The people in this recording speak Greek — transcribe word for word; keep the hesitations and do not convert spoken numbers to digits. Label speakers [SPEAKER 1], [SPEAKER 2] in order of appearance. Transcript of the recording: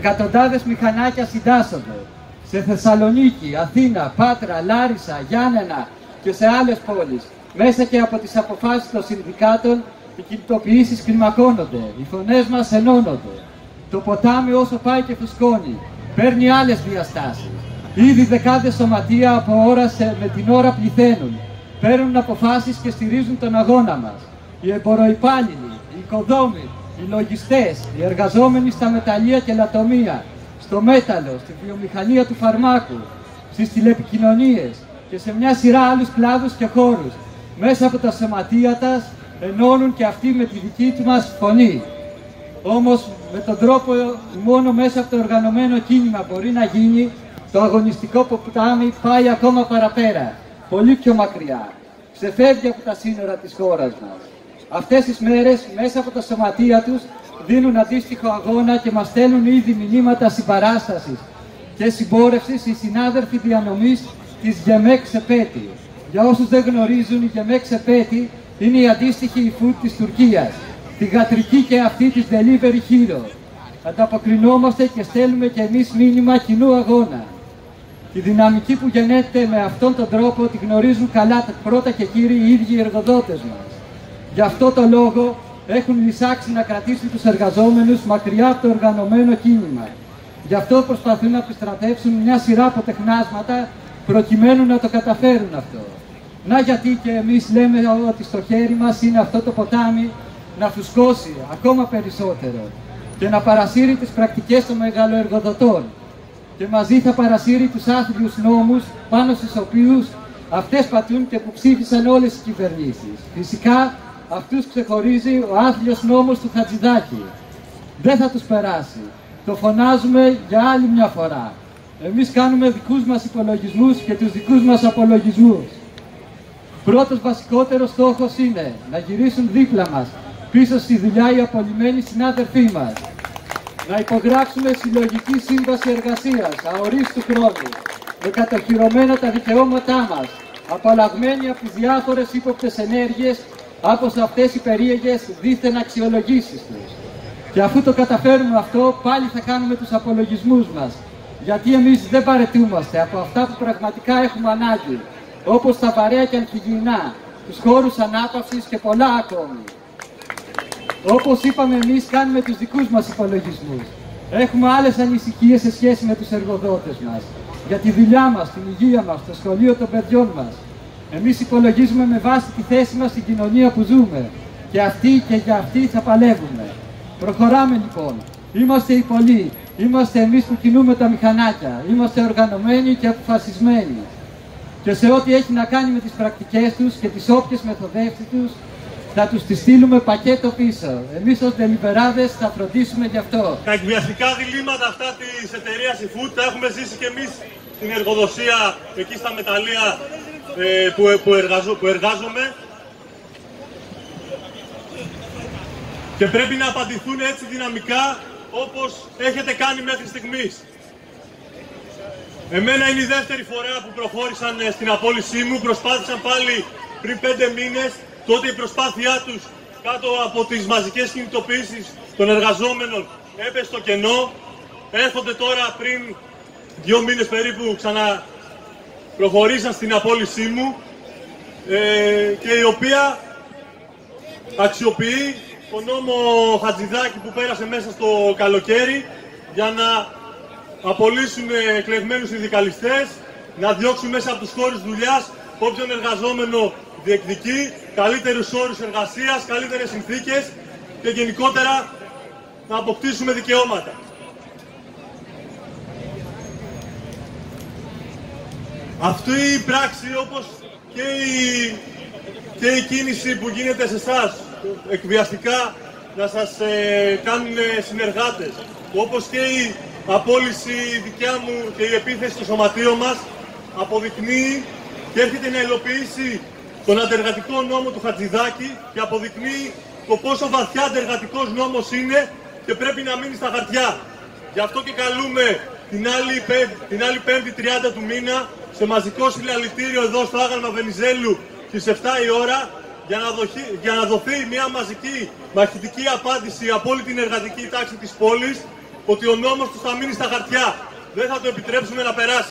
[SPEAKER 1] Εκατοντάδες μηχανάκια συντάσσονται σε Θεσσαλονίκη, Αθήνα, Πάτρα, Λάρισα, Γιάννενα και σε άλλες πόλεις. Μέσα και από τις αποφάσεις των συνδικάτων οι κινητοποιήσεις κλιμακώνονται, οι φωνές μας ενώνονται. Το ποτάμι όσο πάει και φουσκώνει, παίρνει άλλες διαστάσεις. Ήδη δεκάδες σωματεία από ώρα σε, με την ώρα πληθαίνουν, παίρνουν αποφάσεις και στηρίζουν τον αγώνα μας. Οι εμποροϊπάλληλοι, οι οικοδόμοι, οι λογιστές, οι εργαζόμενοι στα μεταλλεία και λατομεία, στο μέταλλο, στη βιομηχανία του φαρμάκου, στις τηλεπικοινωνίες και σε μια σειρά άλλους κλάδους και χώρους, μέσα από τα σωματεία τους ενώνουν και αυτοί με τη δική του μας φωνή. Όμως με τον τρόπο μόνο μέσα από το οργανωμένο κίνημα μπορεί να γίνει, το αγωνιστικό ποτάμι πάει ακόμα παραπέρα, πολύ πιο μακριά. Ξεφεύγει από τα σύνορα της χώρας μας. Αυτές τις μέρες μέσα από τα σωματεία τους δίνουν αντίστοιχο αγώνα και μας στέλνουν ήδη μηνύματα συμπαράστασης και συμπόρευσης οι συνάδελφοι διανομής της Γεμέκ Σεπέτη. Για όσους δεν γνωρίζουν, η Γεμέκ Σεπέτη είναι η αντίστοιχη e-food της Τουρκίας, τη γατρική και αυτή της delivery hero. Ανταποκρινόμαστε και στέλνουμε και εμείς μήνυμα κοινού αγώνα. Η δυναμική που γεννέται με αυτόν τον τρόπο τη γνωρίζουν καλά πρώτα και κύριοι οι ίδιοι οι εργοδότες μας. Γι' αυτό το λόγο έχουν λυσάξει να κρατήσουν τους εργαζόμενους μακριά από το οργανωμένο κίνημα. Γι' αυτό προσπαθούν να επιστρατεύσουν μια σειρά από τεχνάσματα προκειμένου να το καταφέρουν αυτό. Να γιατί και εμείς λέμε ότι στο χέρι μας είναι αυτό το ποτάμι να φουσκώσει ακόμα περισσότερο και να παρασύρει τις πρακτικές των μεγαλοεργοδοτών. Και μαζί θα παρασύρει τους άθλιους νόμους πάνω στους οποίους αυτές πατούν και που ψήφισαν όλες οι κυβερνήσεις. Φυσικά αυτούς ξεχωρίζει ο άθλιος νόμος του Χατζηδάκη. Δεν θα τους περάσει. Το φωνάζουμε για άλλη μια φορά. Εμείς κάνουμε δικούς μας υπολογισμούς και τους δικούς μας απολογισμούς. Πρώτος βασικότερος στόχος είναι να γυρίσουν δίπλα μας, πίσω στη δουλειά οι απολυμμένοι συνάδελφοί μας. Να υπογράψουμε συλλογική σύμβαση εργασίας, αορίστου χρόνου, με κατοχυρωμένα τα δικαιώματά μας, απαλλαγμένοι από τις διάφορες ύποπτες ενέργειες, όπως αυτές οι περίεργες δίθεν αξιολογήσεις τους. Και αφού το καταφέρουμε αυτό, πάλι θα κάνουμε τους απολογισμούς μας, γιατί εμείς δεν παρετούμαστε από αυτά που πραγματικά έχουμε ανάγκη, όπως τα βαρέα και ανθυγιεινά, τους χώρους ανάπαυσης και πολλά ακόμη. Όπως είπαμε, εμείς κάνουμε τους δικούς μας υπολογισμούς. Έχουμε άλλες ανησυχίες σε σχέση με τους εργοδότες μας, για τη δουλειά μας, την υγεία μας, το σχολείο των παιδιών μας. Εμείς υπολογίζουμε με βάση τη θέση μας στην κοινωνία που ζούμε και αυτοί και για αυτοί θα παλεύουμε. Προχωράμε λοιπόν. Είμαστε οι πολλοί. Είμαστε εμείς που κινούμε τα μηχανάκια. Είμαστε οργανωμένοι και αποφασισμένοι. Και σε ό,τι έχει να κάνει με τις πρακτικές τους και τις όποιες μεθοδεύσεις τους, θα τους τις στείλουμε πακέτο πίσω. Εμείς ως δελιβεράδες θα φροντίσουμε γι' αυτό.
[SPEAKER 2] Τα εκβιαστικά διλήμματα αυτά της εταιρείας e-food τα έχουμε ζήσει και εμείς στην εργοδοσία, εκεί στα μεταλλεία ε, που, που, εργαζο, που εργάζομαι. Και πρέπει να απαντηθούν έτσι δυναμικά όπως έχετε κάνει μέχρι στιγμής. Εμένα είναι η δεύτερη φορά που προχώρησαν στην απόλυσή μου. Προσπάθησαν πάλι πριν πέντε μήνες. Τότε η προσπάθειά τους κάτω από τις μαζικές κινητοποιήσεις των εργαζόμενων έπεσε στο κενό. Έρχονται τώρα πριν δύο μήνες περίπου ξαναπροχωρήσαν στην απόλυσή μου ε, και η οποία αξιοποιεί τον νόμο Χατζηδάκη που πέρασε μέσα στο καλοκαίρι για να απολύσουν εκλεγμένους συνδικαλιστές, να διώξουν μέσα από τους χώρους δουλειάς όποιον εργαζόμενο διεκδικεί καλύτερους όρους εργασίας, καλύτερες συνθήκες και γενικότερα να αποκτήσουμε δικαιώματα. Αυτή η πράξη, όπως και η, και η κίνηση που γίνεται σε εσάς, εκβιαστικά να σας ε, κάνουν συνεργάτες, όπως και η απόλυση δικιά μου και η επίθεση στο σωματείο μας, αποδεικνύει και έρχεται να υλοποιήσει τον αντεργατικό νόμο του Χατζηδάκη και αποδεικνύει το πόσο βαθιά αντεργατικός νόμος είναι και πρέπει να μείνει στα χαρτιά. Γι' αυτό και καλούμε την άλλη, την άλλη πέμπτη τριάντα του μήνα σε μαζικό συλλαλητήριο εδώ στο άγαλμα Βενιζέλου στις επτά η ώρα για να, δοχεί, για να δοθεί μια μαζική μαχητική απάντηση από όλη την εργατική τάξη της πόλης ότι ο νόμος τους θα μείνει στα χαρτιά. Δεν θα το επιτρέψουμε να περάσει.